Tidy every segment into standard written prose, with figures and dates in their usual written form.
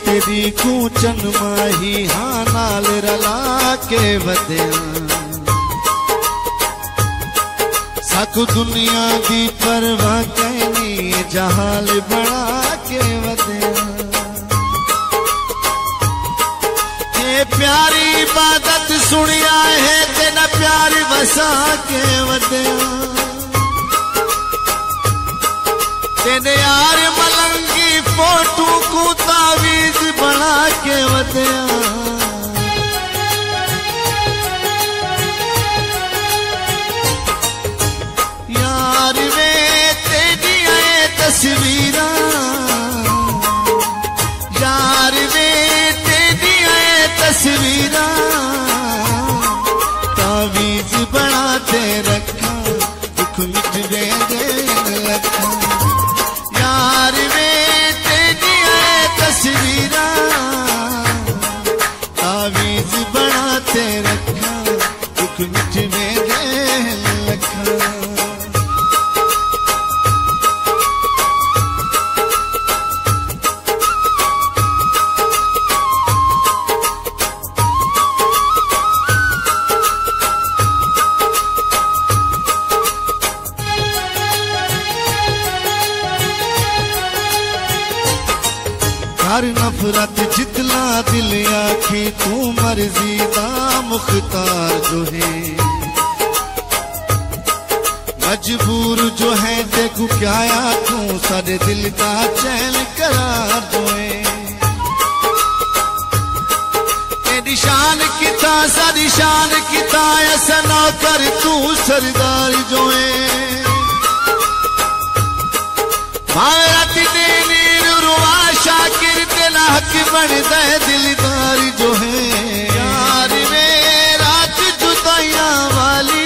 तेरी कूचन माही हाँ नाल रला के वधिया साकू दुनिया दी परवाह कहनी जहाल बना के वधिया ये प्यारी इबादत सुनिया है तेना प्यार वसा के वधिया तेने यार मलंगी फोटू को तावीज बना के वधिया यार वे तेरी आए तस्वीरा यार वे तेरी आए तस्वीरा तावीज बना ते रखा दुख मिट दे रखा यार वे तेरी आए तस्वीरा तावीज बनाते रखा दुख मिटने दे लखा हर नफरत जितला दिल आखी तू मर्जी दा मुख्तार जो है मजबूर जो है देखू क्या आखूं सारे दिल का चैन करार जो है तेरी शान किता सारी शान किता ऐसा ना कर तू सरदार जो है भारत देनी रुआ शाकिर तेरा हक बन दे दिलदार जो है यार वे रात जुदाइया वाली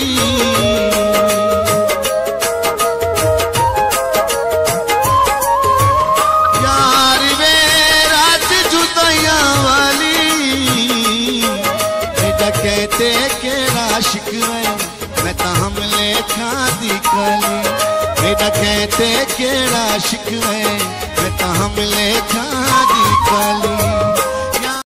यार वे रात जुदाइया वाली बेटा कहते के आशिक है मैं तो हमले खादी कली बेटा कहते केड़ा शिक है मैं तो हमले खादी कली